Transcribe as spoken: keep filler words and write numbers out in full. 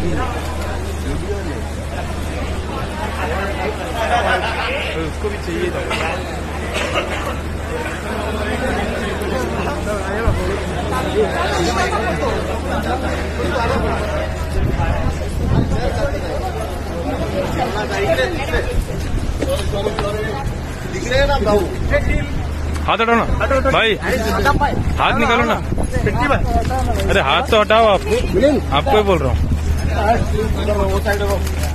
उसको भी चाहिए था। दिख रहे हैं ना भाऊ? हाथ हटाओ ना भाई, हाथ निकालो ना। अरे हाथ तो हटाओ आप, आपको ही बोल रहा हूँ।